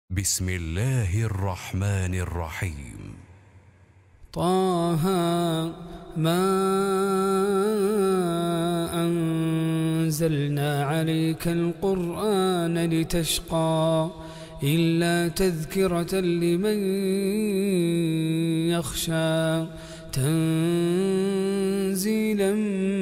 بسم الله الرحمن الرحيم. طه ما أنزلنا عليك القرآن لتشقى إلا تذكرة لمن يخشى تنزيلا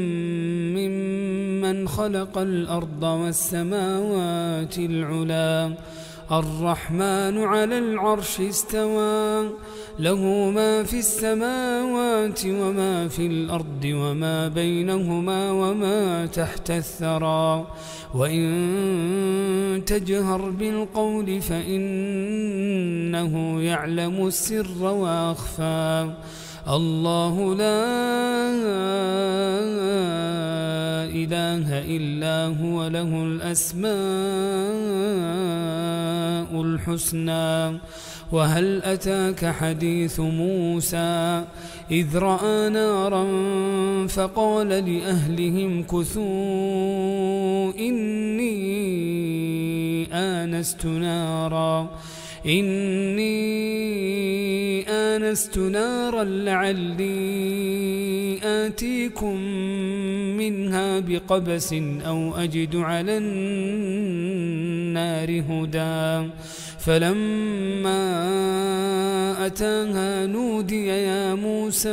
ممن خلق الأرض والسماوات العلى الرحمن على العرش استوى له ما في السماوات وما في الأرض وما بينهما وما تحت الثرى وإن تجهر بالقول فإنه يعلم السر وأخفى الله لا إله إلا هو له الأسماء الحسنى وهل أتاك حديث موسى إذ رأى نارا فقال لأهلهم كثوا إني آنست نارا لعلي آتيكم منها بقبس أو أجد على النار هدى فلما أتاها نودي يا موسى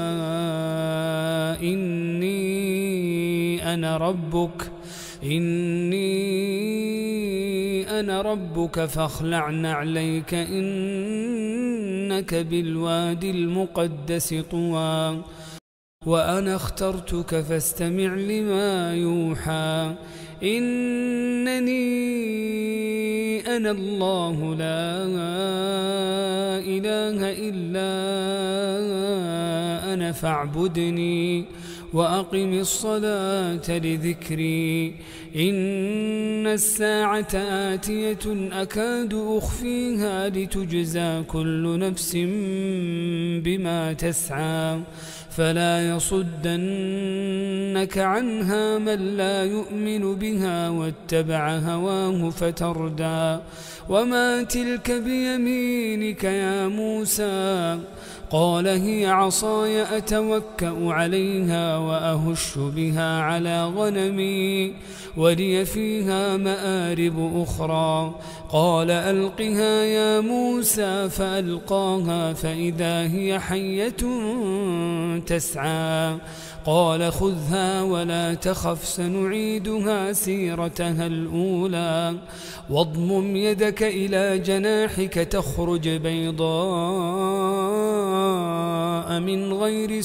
إني أنا ربك فاخلع نعليك إنك بالوادي المقدس طوى وأنا اخترتك فاستمع لما يوحى إنني أنا الله لا إله إلا أنا فاعبدني وأقم الصلاة لذكري إن الساعة آتية أكاد أخفيها لتجزى كل نفس بما تسعى فلا يصدنك عنها من لا يؤمن بها واتبع هواه فتردى وما تلك بيمينك يا موسى قال هي عصاي أتوكأ عليها وأهش بها على غنمي ولي فيها مآرب أخرى قال ألقها يا موسى فألقاها فإذا هي حية تسعى قال خذها ولا تخف سنعيدها سيرتها الأولى واضمم يدك إلى جناحك تخرج بيضاء من غير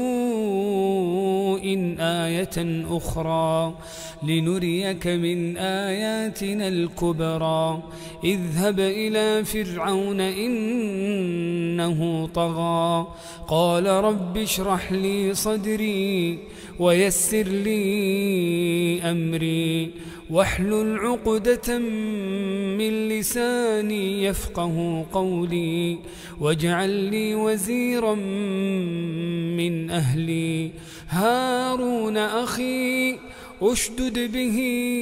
سوء آية أخرى لنريك من آياتنا الكبرى اذهب إلى فرعون إنه طغى قال رب اشرح لي صدري ويسر لي أمري واحلل عقدة من لساني يفقه قولي واجعل لي وزيرا من أهلي هارون أخي أشدد به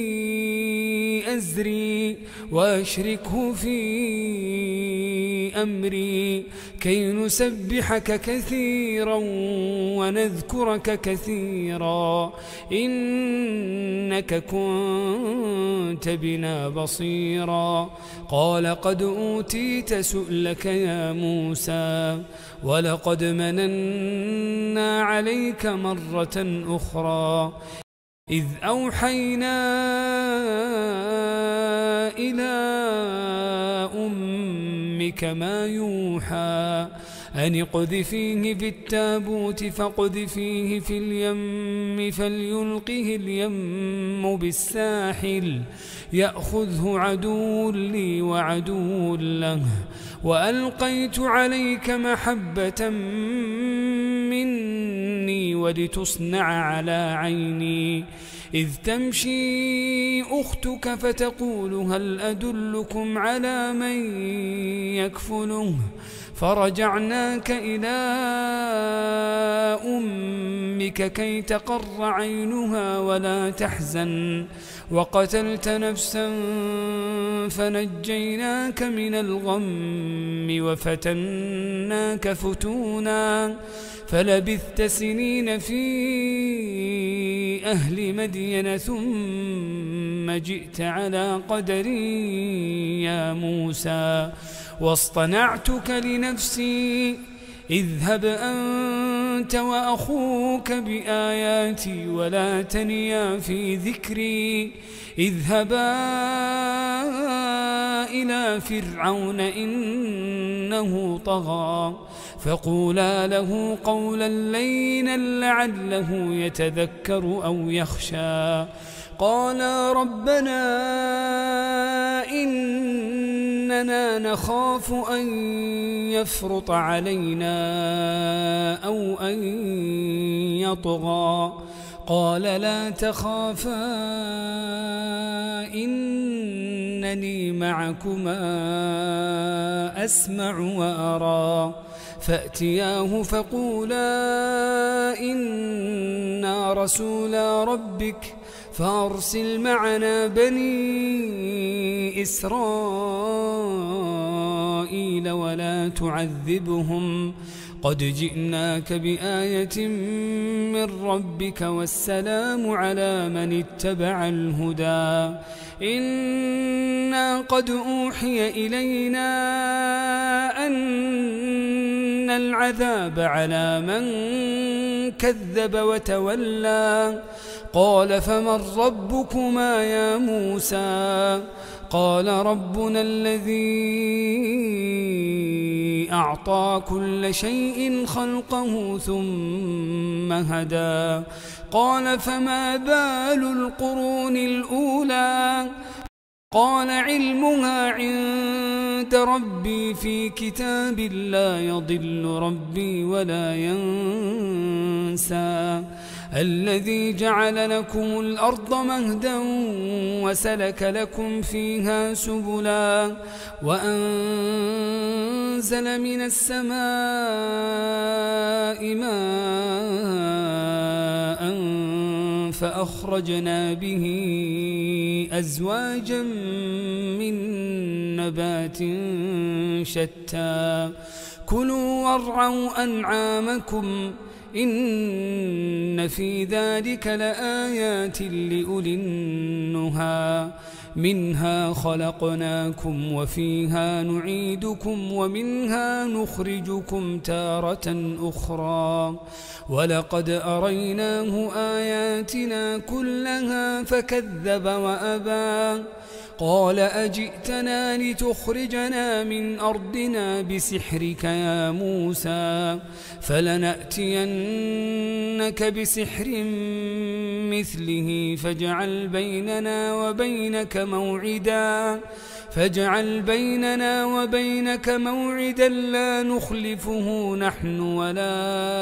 أزري وأشركه في أمري كي نسبحك كثيرا ونذكرك كثيرا إنك كنت بنا بصيرا قال قد أوتيت سؤلك يا موسى ولقد مننا عليك مرة أخرى إذ أوحينا إلى أمك ما يوحى أن اقذفيه في التابوت فاقذفيه في اليم فليلقه اليم بالساحل يأخذه عدو لي وعدو له وألقيت عليك محبة مني ولتصنع على عيني إذ تمشي أختك فتقول هل أدلكم على من يكفله فرجعناك إلى أمك كي تقر عينها ولا تحزن وقتلت نفسا فنجيناك من الغم وفتناك فتونا فلبثت سنين في أهل مدين ثم جئت على قدري يا موسى واصطنعتك لنفسي اذهب أنت وأخوك بآياتي ولا تنيا في ذكري اذهبا إلى فرعون إنه طغى فقولا له قولا لينا لعله يتذكر أو يخشى قالا ربنا إننا نخاف أن يفرط علينا أو أن يطغى قال لا تخافا إنني معكما أسمع وأرى فأتياه فقولا إنا رسولا ربك فأرسل معنا بني إسرائيل ولا تعذبهم قد جئناك بآية من ربك والسلام على من اتبع الهدى إنا قد أوحي إلينا أن العذاب على من كذب وتولى قال فمن ربكما يا موسى قال ربنا الذي أعطى كل شيء خلقه ثم هدى قال فما بال القرون الأولى قال علمها عند ربي في كتاب لا يضل ربي ولا ينسى الذي جعل لكم الأرض مهدا وسلك لكم فيها سبلا وأنزل من السماء ماء فأخرجنا به أزواجا من نبات شتى كلوا وارعوا أنعامكم إن في ذلك لآيات لأولي النهى منها خلقناكم وفيها نعيدكم ومنها نخرجكم تارة أخرى ولقد أريناه آياتنا كلها فكذب وأبى قال أجئتنا لتخرجنا من أرضنا بسحرك يا موسى فلنأتينك بسحر مثله فاجعل بيننا وبينك موعدا لا نخلفه نحن ولا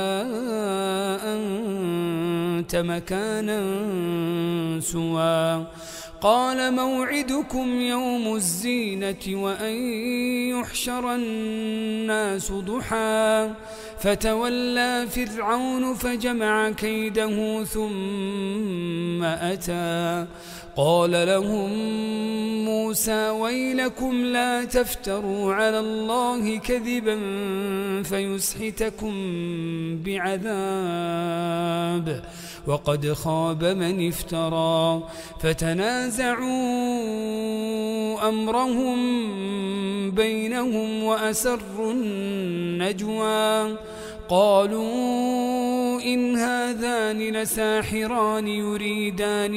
أنت مكانا سوى قال موعدكم يوم الزينة وأن يحشر الناس ضحى فتولى فرعون فجمع كيده ثم أتى قال لهم موسى ويلكم لا تفتروا على الله كذبا فيسحتكم بعذاب وقد خاب من افترى فتنازعوا أمرهم بينهم وأسروا النجوى قالوا إن هذان لساحران يريدان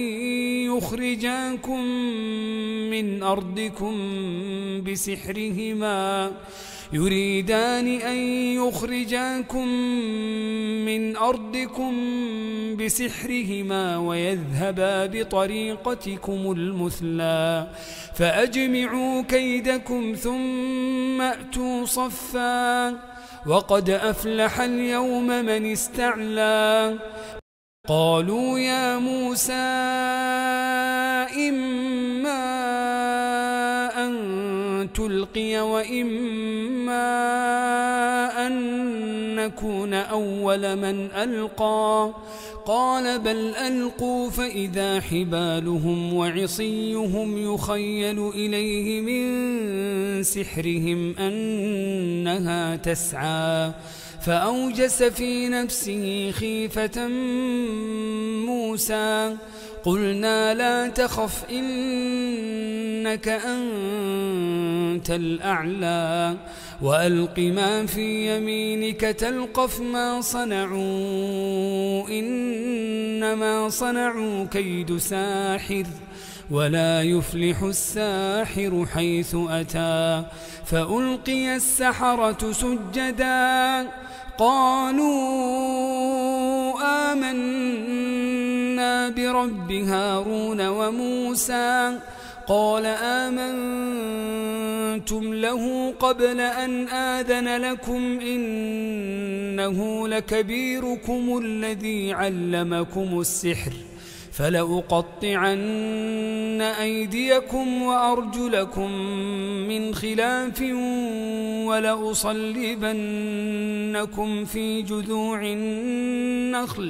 أن يخرجاكم من أرضكم بسحرهما ويذهبا بطريقتكم المثلى فأجمعوا كيدكم ثم أتوا صفا وقد أفلح اليوم من استعلى قالوا يا موسى إما أن تلقي وإما أن نكون أول من ألقى قال بل ألقوا فإذا حبالهم وعصيهم يخيل إليه من سحرهم أنها تسعى فأوجس في نفسه خيفة موسى قلنا لا تخف إنك أنت الأعلى وألق ما في يمينك تلقف ما صنعوا إنما صنعوا كيد ساحر ولا يفلح الساحر حيث أتى فألقي السحرة سجدا قالوا آمنا برب هارون وموسى قال آمنتم له قبل أن آذن لكم إنه لكبيركم الذي علمكم السحر فلأقطعن أيديكم وأرجلكم من خلاف ولأصلبنكم في جذوع النخل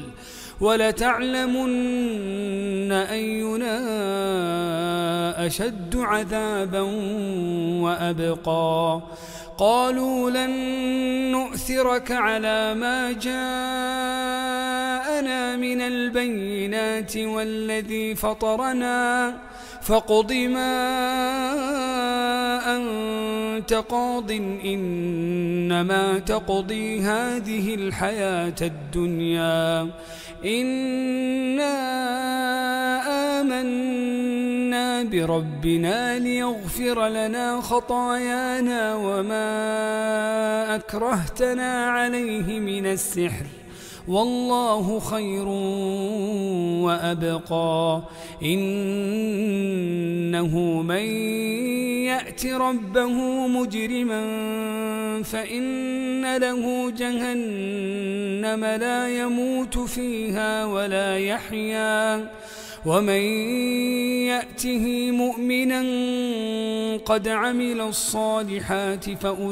ولتعلمن أينا أشد عذابا وأبقى قالوا لن نؤثرك على ما جاءنا من البينات والذي فطرنا فاقض ما أنت قاض إنما تقضي هذه الحياة الدنيا إنا آمنا بربنا ليغفر لنا خطايانا وما أكرهتنا عليه من السحر والله خير وأبقى إنه من يأت ربه مجرما فإن له جهنم لا يموت فيها ولا يحيا ومن يأته مؤمنا قد عمل الصالحات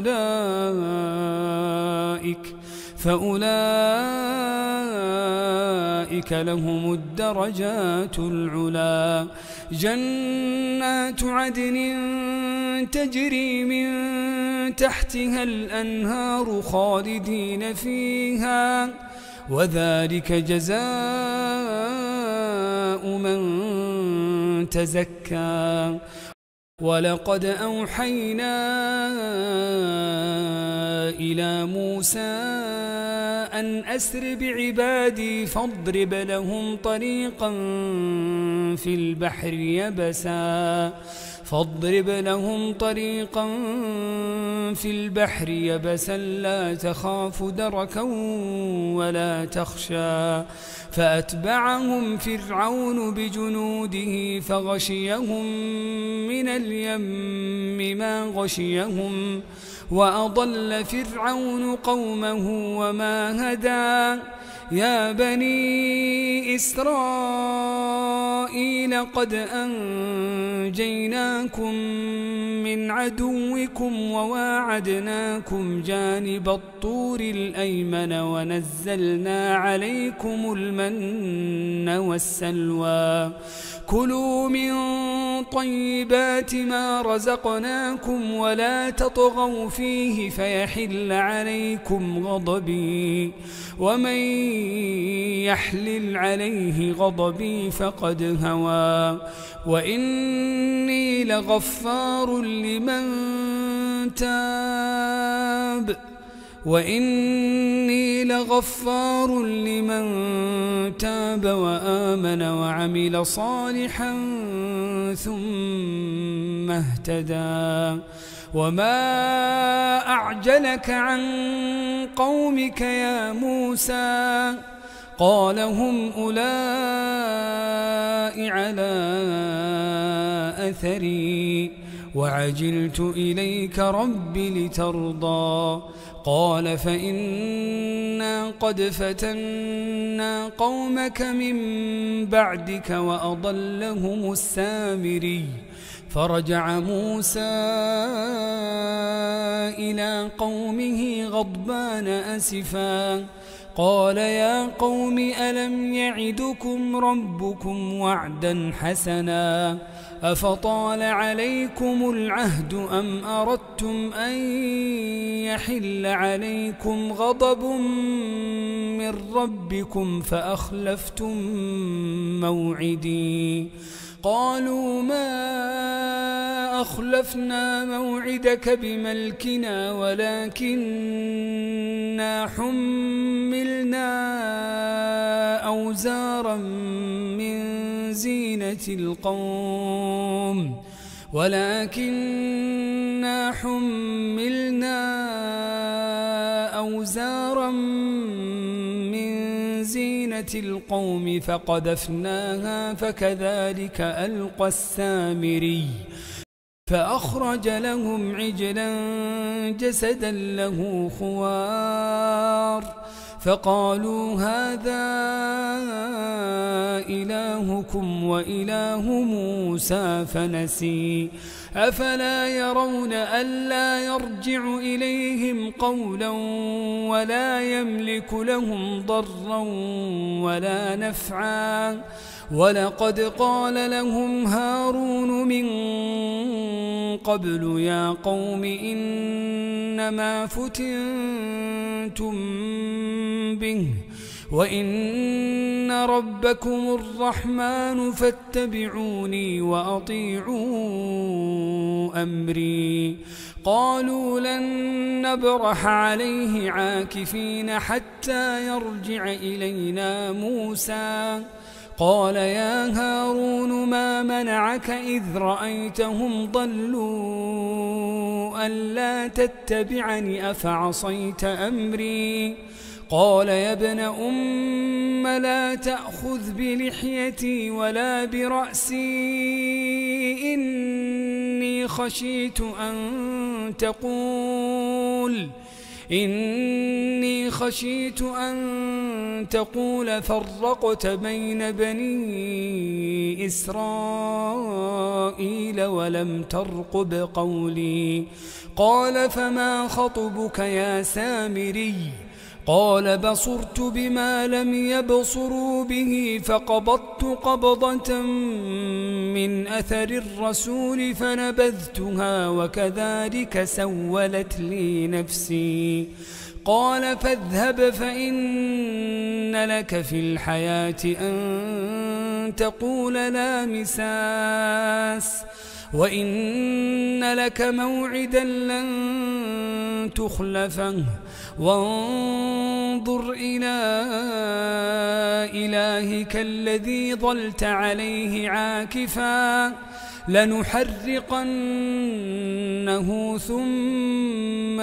فأولئك لهم الدرجات العلا جنات عدن تجري من تحتها الأنهار خالدين فيها وذلك جزاء من تزكى ولقد أوحينا إلى موسى أن أسر بعبادي فاضرب لهم طريقا في البحر يبسا لا تخاف دركا ولا تخشى فأتبعهم فرعون بجنوده فغشيهم من اليم ما غشيهم وأضل فرعون قومه وما هدى يا بني إسرائيل قد أنجيناكم من عدوكم وواعدناكم جانب الطور الأيمن ونزلنا عليكم المن والسلوى كلوا من طيبات ما رزقناكم ولا تطغوا فيه فيحل عليكم غضبي ومن يحلل عليه غضبي فقد هوى وإني لغفار لمن تاب وآمن وعمل صالحا ثم اهتدى وما أعجلك عن قومك يا موسى قال هم أولئك على أثري وعجلت إليك رب لترضى قال فإنا قد فتنا قومك من بعدك وأضلهم السامري فرجع موسى إلى قومه غضبان أسفا قال يا قوم ألم يعدكم ربكم وعدا حسنا أفطال عليكم العهد أم أردتم أن يحل عليكم غضب من ربكم فأخلفتم موعدي قالوا ما أخلفنا موعدك بملكنا ولكننا حملنا أوزارا من زينة القوم فقذفناها فكذلك ألقى السامري فأخرج لهم عجلا جسدا له خوار فقالوا هذا إلهكم وإله موسى فنسي أفلا يرون ألا يرجع إليهم قولا ولا يملك لهم ضرا ولا نفعا ولقد قال لهم هارون من قبل يا قوم إنما فتنتم به وإن ربكم الرحمن فاتبعوني وأطيعوا أمري قالوا لن نبرح عليه عاكفين حتى يرجع إلينا موسى قال يا هارون ما منعك إذ رأيتهم ضلوا ألا تتبعني أفعصيت أمري قال يا ابن أم لا تأخذ بلحيتي ولا برأسي إني خشيت أن تقول فرقت بين بني إسرائيل ولم ترقب قولي قال فما خطبك يا سامري قال بصرت بما لم يبصروا به فقبضت قبضة من أثر الرسول فنبذتها وكذلك سولت لي نفسي قال فاذهب فإن لك في الحياة أن تقول لا مساس وإن لك موعدا لن تخلفه وانظر إلى إلهك الذي ظلت عليه عاكفا لنحرقنه ثم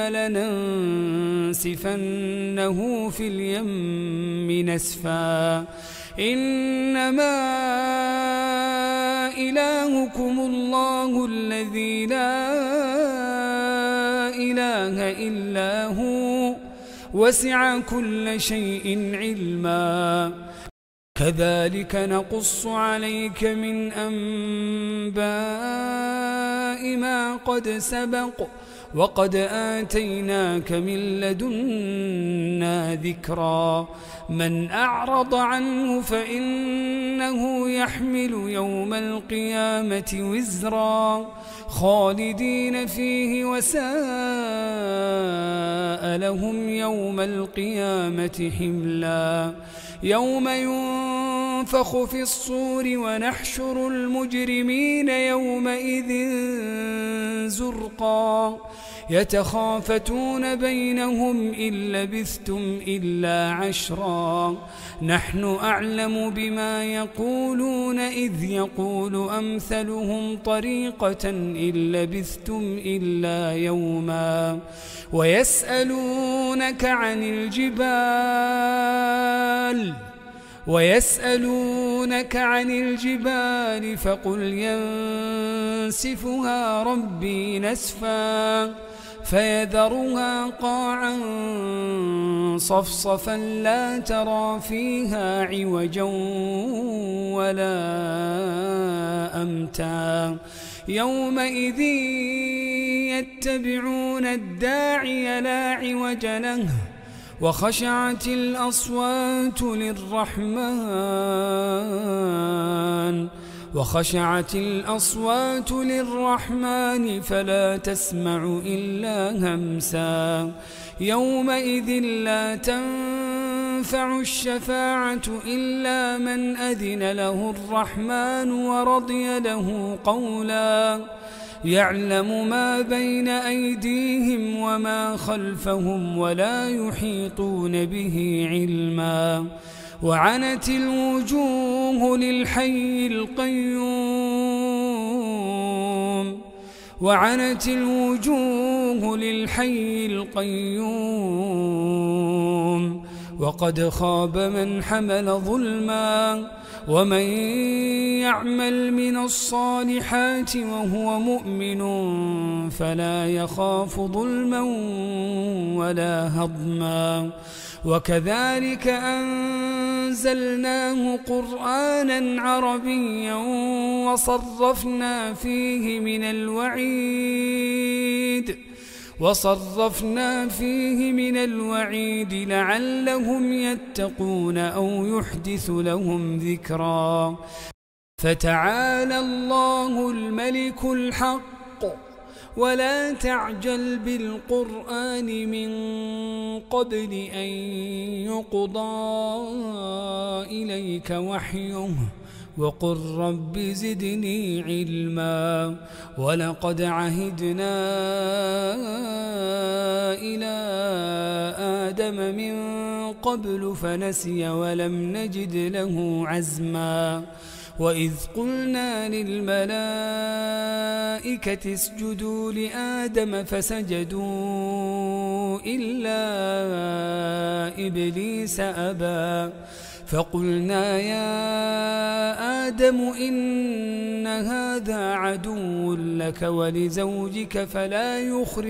لننسفنه في اليم نسفا إنما إلهكم الله الذي لا إله إلا هو وسع كل شيء علما كذلك نقص عليك من أنباء ما قد سبق وقد آتيناك من لدنا ذكرا من أعرض عنه فإنه يحمل يوم القيامة وزرا خالدين فيه وساء لهم يوم القيامة حملا يوم ينفخ في الصور ونحشر المجرمين يومئذ زرقا يتخافتون بينهم إن لبثتم إلا عشرا نحن أعلم بما يقولون إذ يقول أمثلهم طريقة إن لبثتم إلا يوما ويسألونك عن يسألونك عن الجبال فقل ينسفها ربي نسفا فيذرها قاعا صفصفا لا ترى فيها عوجا ولا أمتا يومئذ يتبعون الداعي لا عوج له وخشعت الأصوات للرحمن فلا تسمع إلا همسا يومئذ لا تنفع الشفاعة إلا من أذن له الرحمن ورضي له قولا يعلم ما بين أيديهم وما خلفهم ولا يحيطون به علما وعنت الوجوه للحي القيوم وقد خاب من حمل ظلما ومن يعمل من الصالحات وهو مؤمن فلا يخاف ظلما ولا هضما وكذلك أنزلناه قرآنا عربيا وصرفنا فيه من الوعيد لعلهم يتقون أو يحدث لهم ذكرا فتعالى الله الملك الحق ولا تعجل بالقرآن من قبل أن يقضى إليك وحيه وقل رب زدني علما ولقد عهدنا إلى آدم من قبل فنسي ولم نجد له عزما وإذ قلنا للملائكة اسجدوا لآدم فسجدوا إلا إبليس أبى فقلنا يا آدم إن هذا عدو لك ولزوجك فلا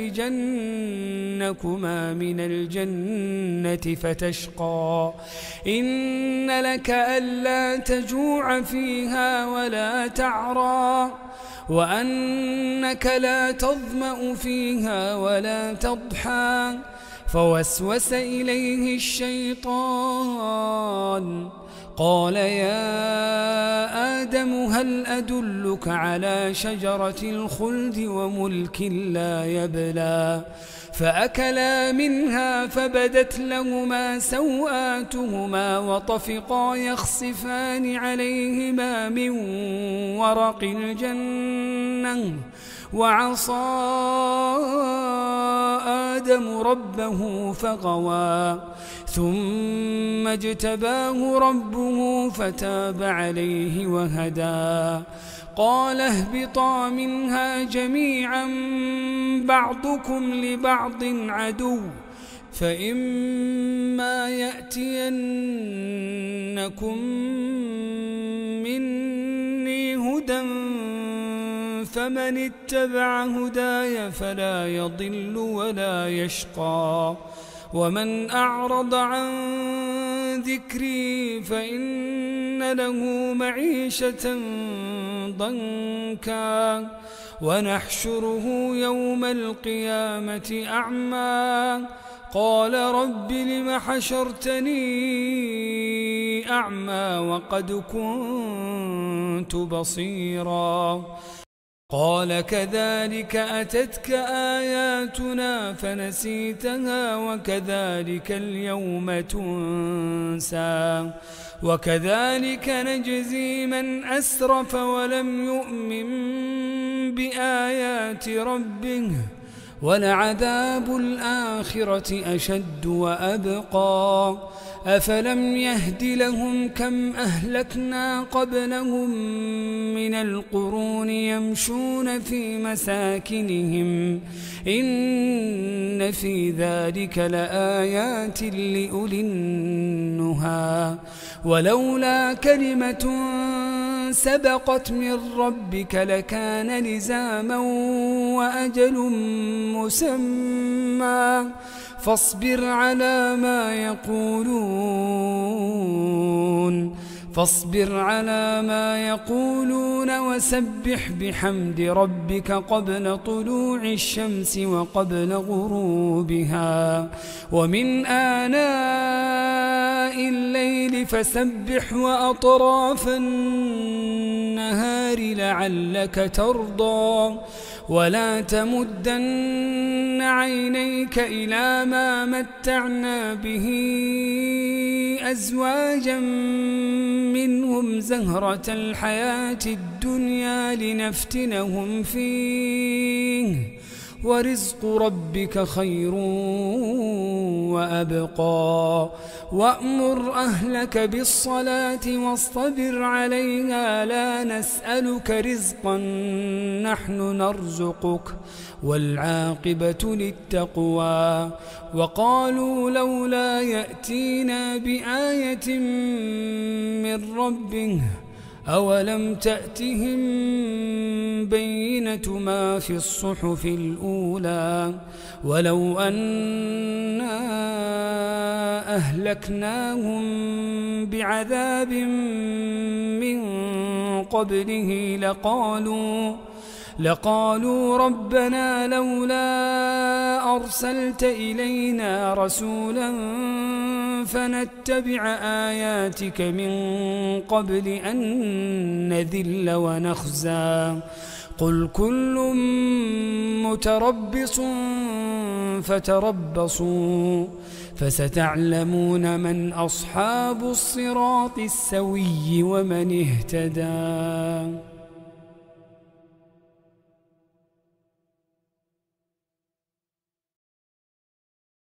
يخرجنكما من الجنة فتشقى إن لك ألا تجوع فيها ولا تعرى وأنك لا تظمأ فيها ولا تضحى فوسوس إليه الشيطان قال يا آدم هل أدلك على شجرة الخلد وملك لا يبلى فأكلا منها فبدت لهما سوآتهما وطفقا يخصفان عليهما من ورق الجنة وعصى آدم ربه فغوى ثم اجتباه ربه فتاب عليه وهدى قال اهبطا منها جميعا بعضكم لبعض عدو فإما يأتينكم مني هدى فمن اتبع هداي فلا يضل ولا يشقى ومن أعرض عن ذكري فإن له معيشة ضنكا ونحشره يوم القيامة أعمى قال رب لم حشرتني أعمى وقد كنت بصيرا قال كذلك أتتك آياتنا فنسيتها وكذلك اليوم تنسى وكذلك نجزي من أسرف ولم يؤمن بآيات ربه ولعذاب الآخرة أشد وأبقى أفلم يهد لهم كم أهلكنا قبلهم من القرون يمشون في مساكنهم إن في ذلك لآيات لأولي النهى ولولا كلمة سبقت من ربك لكان لزاما وأجل مسمى فاصبر على ما يقولون وسبح بحمد ربك قبل طلوع الشمس وقبل غروبها ومن آناء الليل فسبح وأطراف النهار لعلك ترضى ولا تمدن عينيك إلى ما متعنا به أزواجا منهم زهرة الحياة الدنيا لنفتنهم فيه ورزق ربك خير وأبقى وأمر أهلك بالصلاة واصطبر عليها لا نسألك رزقا نحن نرزقك والعاقبة للتقوى وقالوا لولا يأتينا بآية من ربه أولم تأتهم بينة ما في الصحف الأولى ولو أنا أهلكناهم بعذاب من قبله لقالوا ربنا لولا أرسلت إلينا رسولا فنتبع آياتك من قبل أن نذل ونخزى قل كل متربص فتربصوا فستعلمون من أصحاب الصراط السوي ومن اهتدى.